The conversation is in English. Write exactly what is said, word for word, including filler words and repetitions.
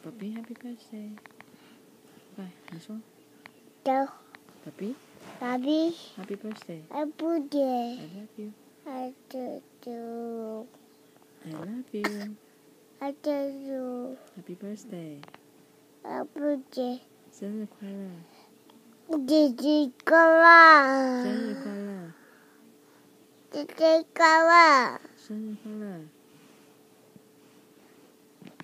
，Baby Happy Birthday。来，你说。 走。 Baby。 Baby。 Happy Birthday。 I love you. I love you. I love you. I love you. I love you. Happy Birthday。 I love you. 生日快乐。 姐姐快乐。 生日快乐。 姐姐快乐。 生日快乐。